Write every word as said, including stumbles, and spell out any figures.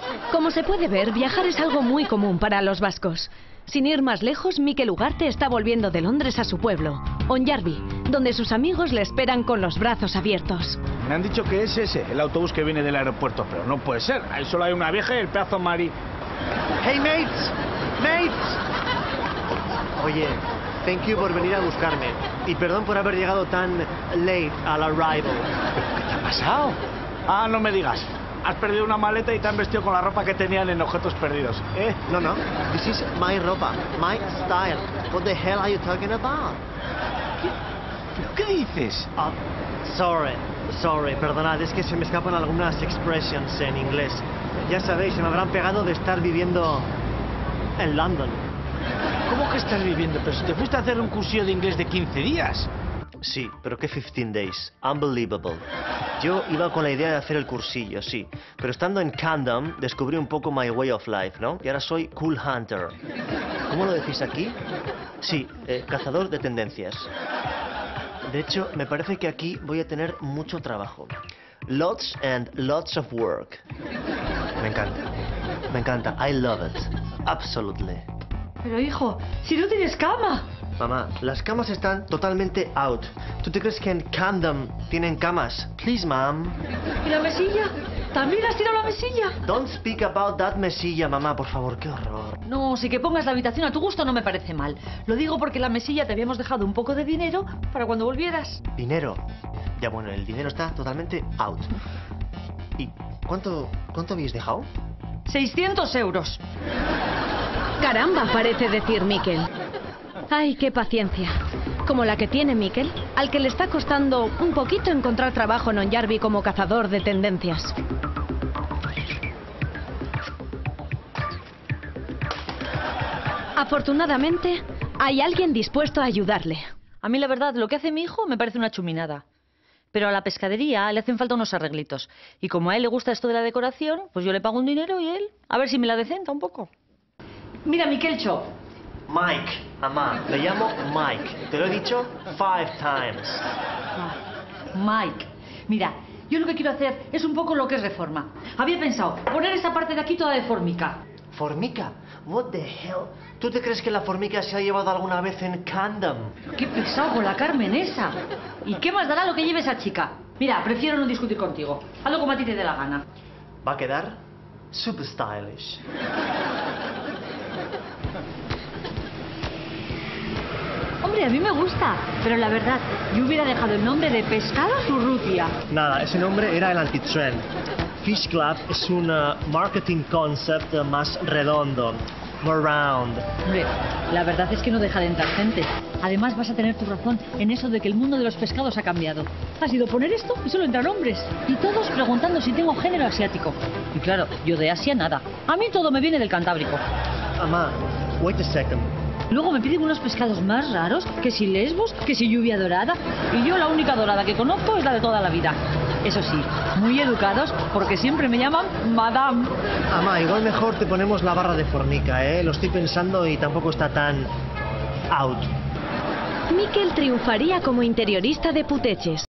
Como se puede ver, viajar es algo muy común para los vascos. Sin ir más lejos, Mikel Ugarte está volviendo de Londres a su pueblo, Onyarbi, donde sus amigos le esperan con los brazos abiertos. Me han dicho que es ese, el autobús que viene del aeropuerto, pero no puede ser. Ahí solo hay una vieja y el pedazo Mari. Hey, mates, mates. Oye, thank you por venir a buscarme. Y perdón por haber llegado tan late al arrival. ¿Qué te ha pasado? Ah, no me digas. Has perdido una maleta y te han vestido con la ropa que tenían en Objetos Perdidos, ¿eh? No, no. This is my ropa, my style. What the hell are you talking about? ¿Qué, qué dices? Uh, sorry, sorry, perdonad, es que se me escapan algunas expressions en inglés. Ya sabéis, se me habrán pegado de estar viviendo en London. ¿Cómo que estás viviendo? Pero si te fuiste a hacer un cursillo de inglés de quince días. Sí, pero ¿qué quince days? Unbelievable. Yo iba con la idea de hacer el cursillo, sí. Pero estando en Camden, descubrí un poco my way of life, ¿no? Y ahora soy cool hunter. ¿Cómo lo decís aquí? Sí, eh, cazador de tendencias. De hecho, me parece que aquí voy a tener mucho trabajo. Lots and lots of work. Me encanta. Me encanta. I love it. Absolutely. Pero hijo, si no tienes cama. Mamá, las camas están totalmente out. ¿Tú te crees que en Camden tienen camas? Please, mom. ¿Y la mesilla? ¿También has tirado la mesilla? Don't speak about that mesilla, mamá, por favor, qué horror. No, si que pongas la habitación a tu gusto no me parece mal. Lo digo porque la mesilla te habíamos dejado un poco de dinero para cuando volvieras. ¿Dinero? Ya bueno, el dinero está totalmente out. ¿Y cuánto, cuánto habéis dejado? seiscientos euros. Caramba, parece decir Mikel. Ay, qué paciencia. Como la que tiene Mikel, al que le está costando un poquito encontrar trabajo en Onyarbi como cazador de tendencias. Afortunadamente, hay alguien dispuesto a ayudarle. A mí la verdad, lo que hace mi hijo me parece una chuminada. Pero a la pescadería le hacen falta unos arreglitos. Y como a él le gusta esto de la decoración, pues yo le pago un dinero y él, a ver si me la decenta un poco. Mira, Mikelcho. Mike, mamá, le llamo Mike. Te lo he dicho five times. Mike, mira, yo lo que quiero hacer es un poco lo que es reforma. Había pensado poner esa parte de aquí toda de formica. ¿Formica? What the hell? ¿Tú te crees que la formica se ha llevado alguna vez en Camden? Qué pesado con la Carmen esa. ¿Y qué más dará lo que lleve esa chica? Mira, prefiero no discutir contigo. Hazlo como a ti te dé la gana. Va a quedar super stylish. Hombre, a mí me gusta, pero la verdad, yo hubiera dejado el nombre de Pescados Urrutia. Nada, ese nombre era el antitrend. Fish Club es un uh, marketing concept uh, más redondo, more round. Hombre, la verdad es que no deja de entrar gente. Además vas a tener tu razón en eso de que el mundo de los pescados ha cambiado. Ha sido poner esto y solo entran hombres. Y todos preguntando si tengo género asiático. Y claro, yo de Asia nada. A mí todo me viene del Cantábrico. Mamá, wait a second. Luego me piden unos pescados más raros, que si lesbos, que si lluvia dorada. Y yo la única dorada que conozco es la de toda la vida. Eso sí, muy educados, porque siempre me llaman Madame. Mamá, igual mejor te ponemos la barra de formica, ¿eh? Lo estoy pensando y tampoco está tan out. Mikel triunfaría como interiorista de Puteches.